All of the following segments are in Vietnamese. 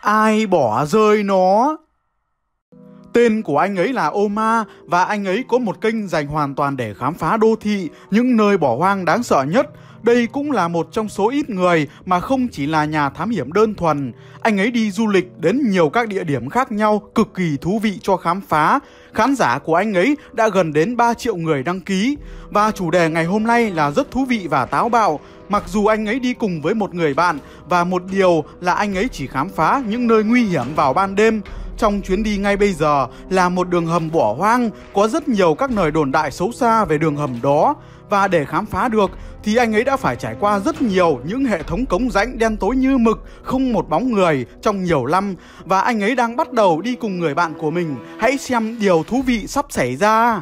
Ai bỏ rơi nó? Tên của anh ấy là Omar và anh ấy có một kênh dành hoàn toàn để khám phá đô thị, những nơi bỏ hoang đáng sợ nhất. Đây cũng là một trong số ít người mà không chỉ là nhà thám hiểm đơn thuần. Anh ấy đi du lịch đến nhiều các địa điểm khác nhau cực kỳ thú vị cho khám phá. Khán giả của anh ấy đã gần đến 3 triệu người đăng ký. Và chủ đề ngày hôm nay là rất thú vị và táo bạo. Mặc dù anh ấy đi cùng với một người bạn và một điều là anh ấy chỉ khám phá những nơi nguy hiểm vào ban đêm. Trong chuyến đi ngay bây giờ là một đường hầm bỏ hoang, có rất nhiều các lời đồn đại xấu xa về đường hầm đó. Và để khám phá được thì anh ấy đã phải trải qua rất nhiều những hệ thống cống rãnh đen tối như mực, không một bóng người trong nhiều năm. Và anh ấy đang bắt đầu đi cùng người bạn của mình. Hãy xem điều thú vị sắp xảy ra.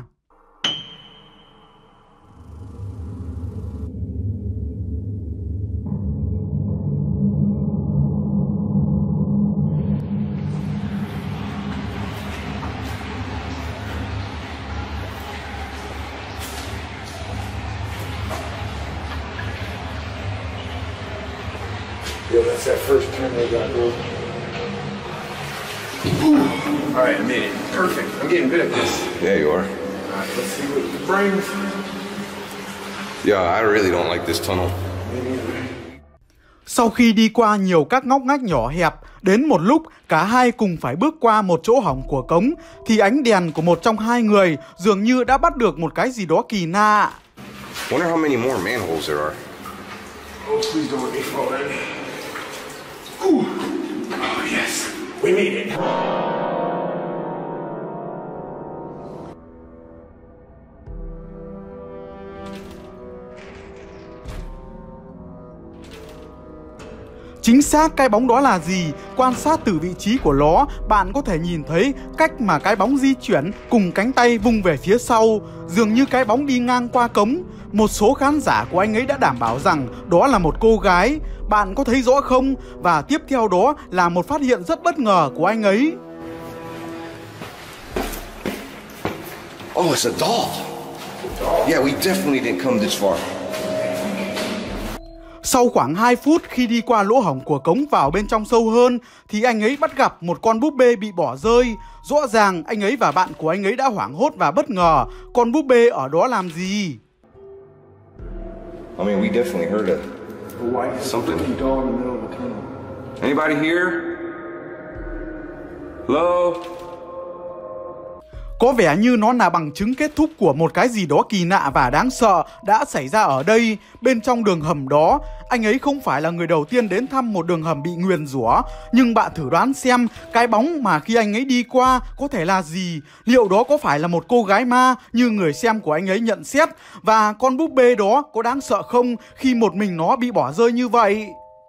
Yeah, that's that first turn they got going. All right, I made it. Perfect. I'm getting good at this. Yeah, you are. All right, let's see what it brings. Yeah, I really don't like this tunnel. Sau khi đi qua nhiều các ngóc ngách nhỏ hẹp, đến một lúc cả hai cùng phải bước qua một chỗ hỏng của cống, thì ánh đèn của một trong hai người dường như đã bắt được một cái gì đó kỳ lạ. Wonder how many more manholes there are. Oh, please don't let me fall in. Ooh. Oh, yes. We made it. Chính xác cái bóng đó là gì? Quan sát từ vị trí của nó, bạn có thể nhìn thấy cách mà cái bóng di chuyển cùng cánh tay vung về phía sau. Dường như cái bóng đi ngang qua cống. Một số khán giả của anh ấy đã đảm bảo rằng đó là một cô gái. Bạn có thấy rõ không? Và tiếp theo đó là một phát hiện rất bất ngờ của anh ấy. Oh, it's a doll. Yeah, we definitely didn't come this far. Sau khoảng 2 phút khi đi qua lỗ hổng của cống vào bên trong sâu hơn thì anh ấy bắt gặp một con búp bê bị bỏ rơi. Rõ ràng anh ấy và bạn của anh ấy đã hoảng hốt và bất ngờ. Con búp bê ở đó làm gì? I mean, we definitely heard A white something. looking doll in the middle of the tunnel. Anybody here? Hello? Có vẻ như nó là bằng chứng kết thúc của một cái gì đó kỳ lạ và đáng sợ đã xảy ra ở đây. Bên trong đường hầm đó, anh ấy không phải là người đầu tiên đến thăm một đường hầm bị nguyền rủa. Nhưng bạn thử đoán xem cái bóng mà khi anh ấy đi qua có thể là gì? Liệu đó có phải là một cô gái ma như người xem của anh ấy nhận xét? Và con búp bê đó có đáng sợ không khi một mình nó bị bỏ rơi như vậy?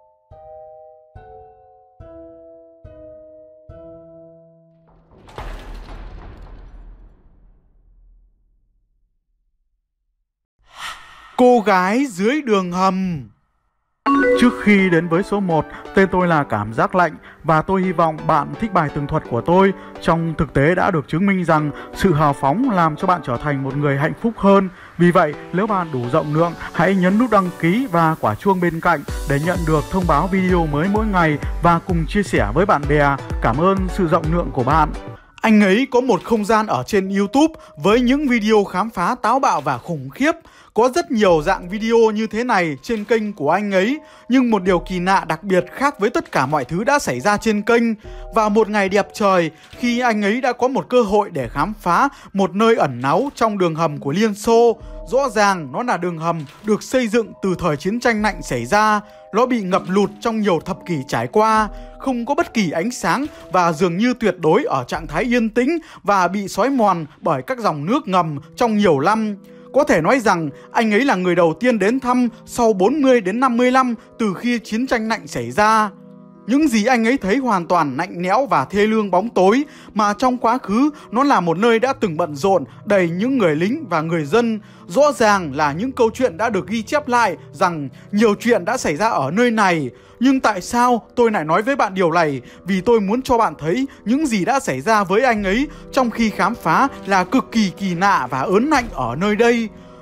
Cô gái dưới đường hầm. Trước khi đến với số 1, tên tôi là Cảm Giác Lạnh và tôi hy vọng bạn thích bài tường thuật của tôi. Trong thực tế đã được chứng minh rằng sự hào phóng làm cho bạn trở thành một người hạnh phúc hơn. Vì vậy, nếu bạn đủ rộng lượng, hãy nhấn nút đăng ký và quả chuông bên cạnh để nhận được thông báo video mới mỗi ngày và cùng chia sẻ với bạn bè. Cảm ơn sự rộng lượng của bạn. Anh ấy có một không gian ở trên YouTube với những video khám phá táo bạo và khủng khiếp. Có rất nhiều dạng video như thế này trên kênh của anh ấy. Nhưng một điều kỳ lạ đặc biệt khác với tất cả mọi thứ đã xảy ra trên kênh. Vào một ngày đẹp trời, khi anh ấy đã có một cơ hội để khám phá một nơi ẩn náu trong đường hầm của Liên Xô. Rõ ràng nó là đường hầm được xây dựng từ thời chiến tranh lạnh xảy ra. Nó bị ngập lụt trong nhiều thập kỷ trải qua, không có bất kỳ ánh sáng và dường như tuyệt đối ở trạng thái yên tĩnh và bị xói mòn bởi các dòng nước ngầm trong nhiều năm. Có thể nói rằng anh ấy là người đầu tiên đến thăm sau 40 đến 50 năm từ khi chiến tranh lạnh xảy ra. Những gì anh ấy thấy hoàn toàn lạnh lẽo và thê lương bóng tối, mà trong quá khứ nó là một nơi đã từng bận rộn, đầy những người lính và người dân. Rõ ràng là những câu chuyện đã được ghi chép lại rằng nhiều chuyện đã xảy ra ở nơi này. Nhưng tại sao tôi lại nói với bạn điều này? Vì tôi muốn cho bạn thấy những gì đã xảy ra với anh ấy trong khi khám phá là cực kỳ kỳ lạ và ớn lạnh ở nơi đây.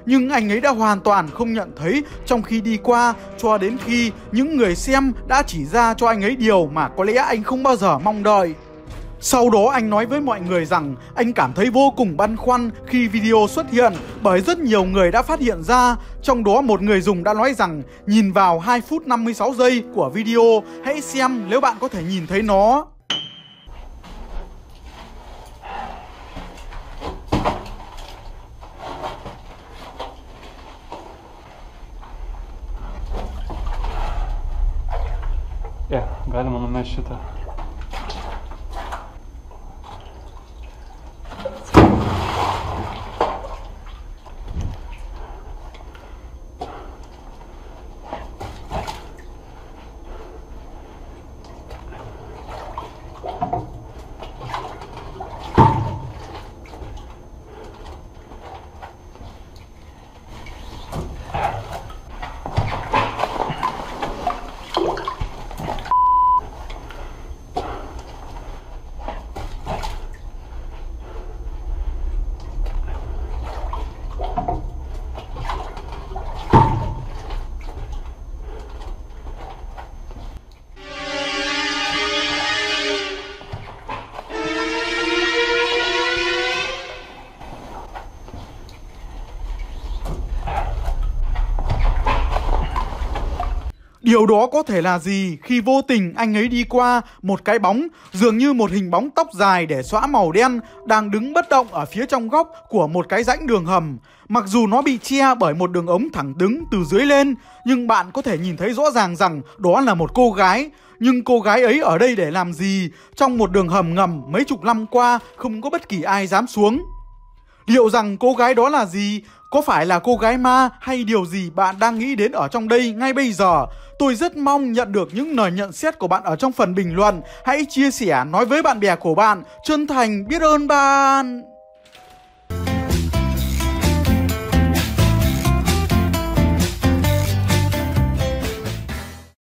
nhưng anh ấy đã hoàn toàn không nhận thấy trong khi đi qua, cho đến khi những người xem đã chỉ ra cho anh ấy điều mà có lẽ anh không bao giờ mong đợi. Sau đó anh nói với mọi người rằng anh cảm thấy vô cùng băn khoăn khi video xuất hiện bởi rất nhiều người đã phát hiện ra. Trong đó một người dùng đã nói rằng nhìn vào 2 phút 56 giây của video, hãy xem nếu bạn có thể nhìn thấy nó. Galima numest šitą. Điều đó có thể là gì khi vô tình anh ấy đi qua một cái bóng dường như một hình bóng tóc dài để xõa màu đen đang đứng bất động ở phía trong góc của một cái rãnh đường hầm. Mặc dù nó bị che bởi một đường ống thẳng đứng từ dưới lên, nhưng bạn có thể nhìn thấy rõ ràng rằng đó là một cô gái. Nhưng cô gái ấy ở đây để làm gì? Trong một đường hầm ngầm mấy chục năm qua không có bất kỳ ai dám xuống. Liệu rằng cô gái đó là gì? Có phải là cô gái ma hay điều gì bạn đang nghĩ đến ở trong đây ngay bây giờ? Tôi rất mong nhận được những lời nhận xét của bạn ở trong phần bình luận. Hãy chia sẻ, nói với bạn bè của bạn. Chân thành biết ơn bạn.